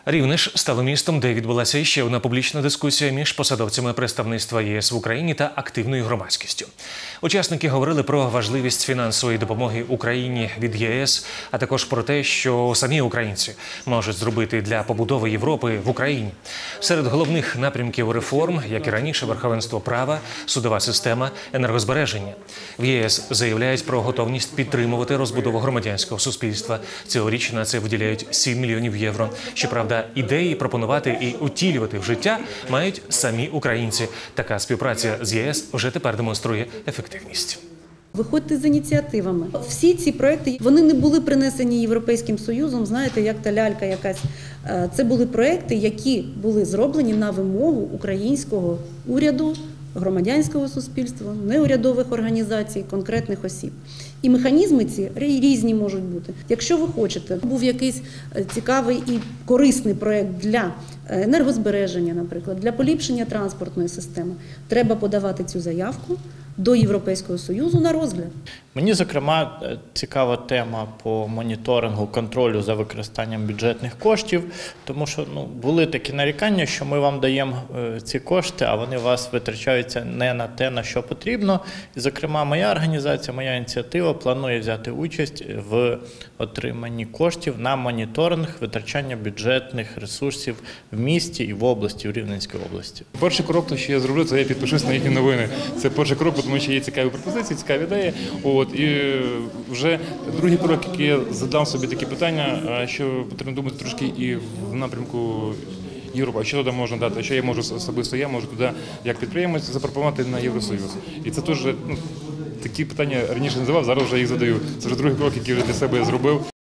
Рівне ж стало містом, де відбулася ще одна публічна дискусія між посадовцями представництва ЄС в Україні та активною громадськістю. Учасники говорили про важливість фінансової допомоги Україні від ЄС, а також про те, що самі українці можуть зробити для побудови Європи в Україні. Серед головних напрямків реформ, як і раніше, верховенство права, судова система, енергозбереження. В ЄС заявляють про готовність підтримувати розбудову громадянського суспільства. Цьогоріч на це виділяють 7 мільйонів євро. Щоправда, ідеї пропонувати і утілювати в життя мають самі українці. Така співпраця з ЄС вже тепер демонструє ефективність. Виходьте з ініціативами. Всі ці проекти, вони не були принесені Європейським Союзом, знаєте, як та лялька якась. Це були проекти, які були зроблені на вимогу українського уряду, громадянського суспільства, неурядових організацій, конкретних осіб. І механізми ці різні можуть бути. Якщо ви хочете, був якийсь цікавий і корисний проєкт для енергозбереження, наприклад, для поліпшення транспортної системи, треба подавати цю заявку до Європейського Союзу на розгляд. Мені, зокрема, цікава тема по моніторингу, контролю за використанням бюджетних коштів, тому що були такі нарікання, що ми вам даємо ці кошти, а вони у вас витрачаються не на те, на що потрібно. І, зокрема, моя організація, моя ініціатива планує взяти участь в отриманні коштів на моніторинг витрачання бюджетних ресурсів в місті і в області, в Рівненській області. Перший крок, що я зроблю, це я підпишусь на їхні новини. Це перший крок, тому що є цікаві пропозиції, цікаві ідеї. І вже другий крок, який я задав собі такі питання, що потрібно думати трошки і в напрямку Європи. Що туди можна дати, що я можу особисто, я можу туди, як підприємець, запропонувати на Євросоюз. І це теж такі питання раніше не задавав, зараз вже їх задаю. Це вже другий крок, який вже для себе я зробив.